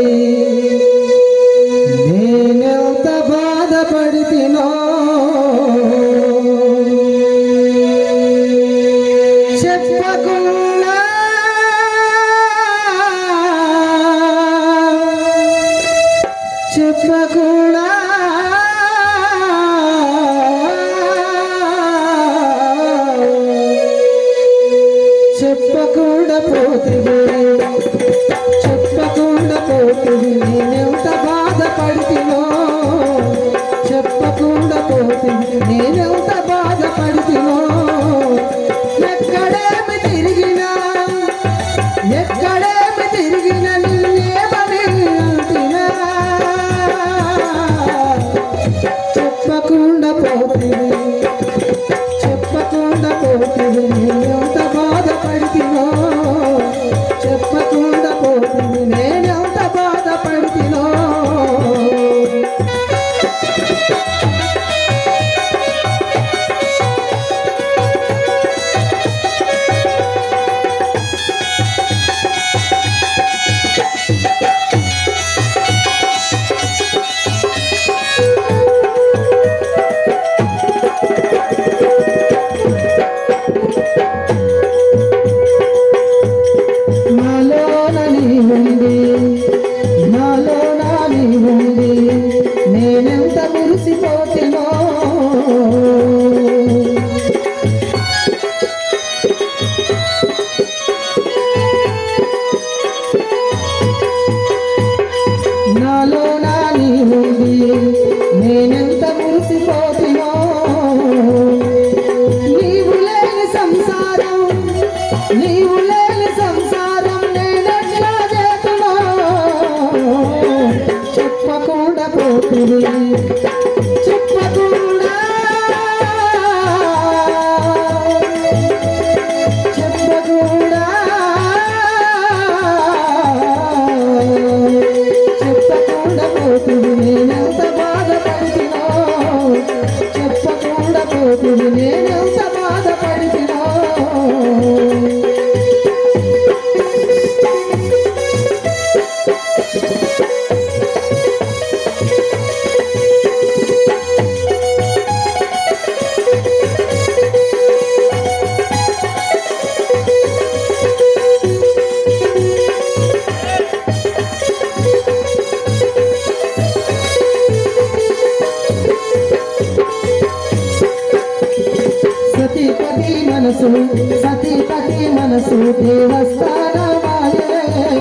నేనెంత బాధపడితినో చెప్పకుండా చెప్పకుండా చెప్పకుండా పోతివి చెప్పకుండా పోతివి నేనెంత బాధపడితినో చెప్పకుండా పోతివి నేనెంత బాధపడితినో ఎక్కడేమి తిరిగినా నిన్నేమని అంటినా చెప్పకుండా పోతివి చెప్పకుండా పోతివి నేనెంత బాధపడితినో చెప్పకుండా పోతివి నేనెంత బాధపడితినో నేనెంత మురిసిపోతినో నాలో నాని ఉంది నేనెంత మురిసిపోతినో నీవు లేని సంసారం నేనెట్లా చేతునో చెప్పకుండా పోతివి చెప్పకుండా పోతివి నేనెంత బాధపడితినో చెప్పకుండా పోతివి నేనెంత బాధపడితినో సతీపతి మనసు దేవస్థానమాయే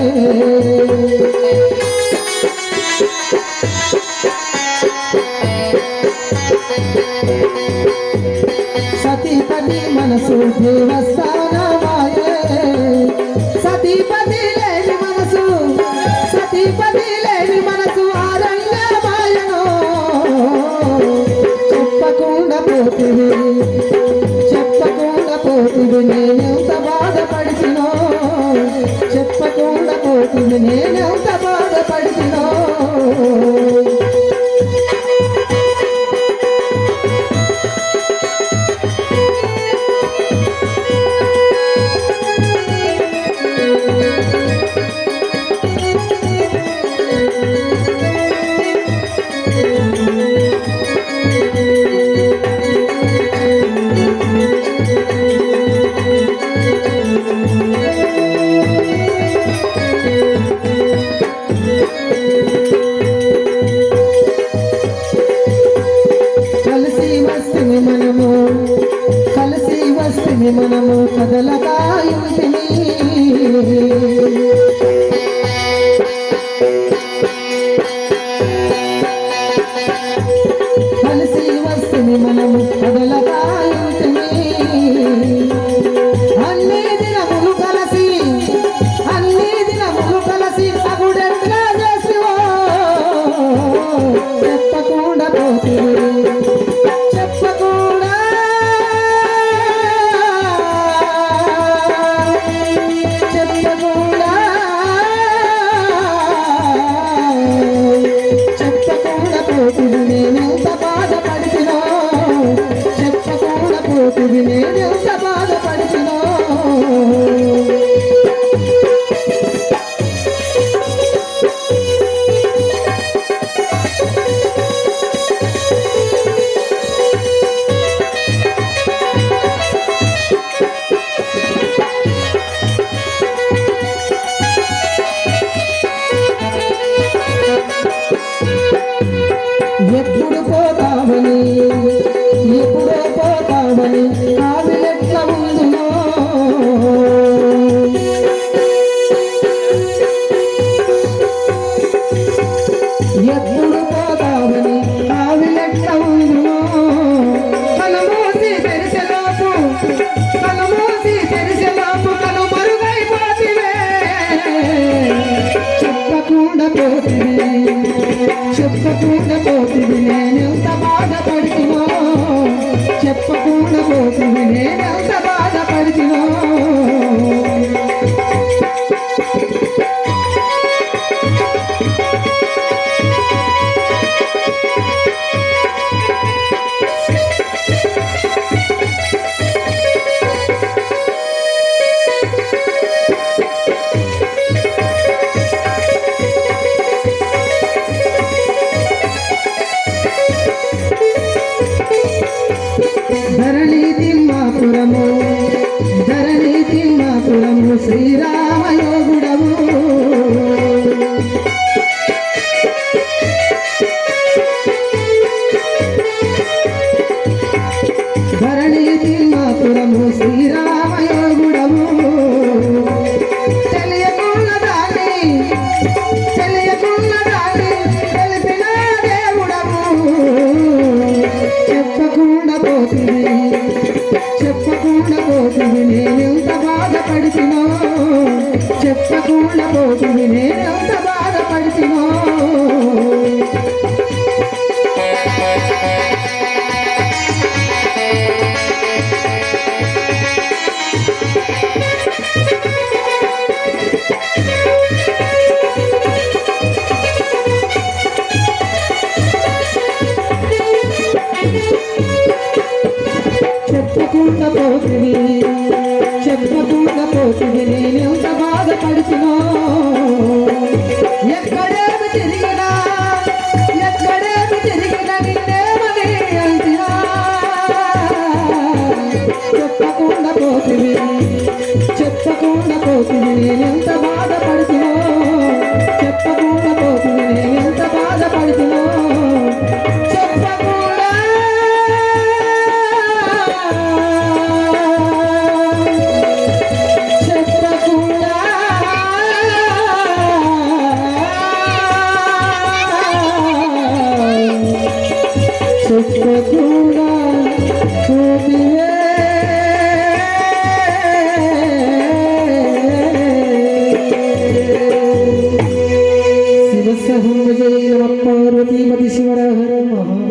సతీపతి మనసు దేవస్థానమాయే సతీపతి లేని మనసు ఆరంగమాయనో చెప్పకుండా పోతివి పోతివి నేనెంత బాధపడితినో చెప్పకుండా పోతివి నేనెంత బాధపడితినో పోతివి చెప్పకుండా పోతివి నేనెంత బాధపడితినో చెప్పకుండా పోతివి నేనెంత బాధపడితినో ధరణి తిమ్మాపురము శ్రీరామయోగుడము ధరణి తిమ్మాపురము శ్రీరామయోగుడము తెలియకున్న దాన్ని తెలిపిన దేవుడము చెప్పకుండా పోతివి నేనెంత బాధపడితినో చెప్పకుండా పోతివి నేనెంత బాధపడితినో చెప్పకుండా పోతివి నేనెంత బాధపడితినో ఎక్కడేమి తిరిగినా నిన్నేమని అంటినా చెప్పకుండా పోతివి నేనెంత బాధపడితినో చెప్పకుండా పోతివి నేనెంత బాధపడితినో చెప్పకుండా పోతివే శివ సహ జయ పార్వతీపతి శివర హర మహా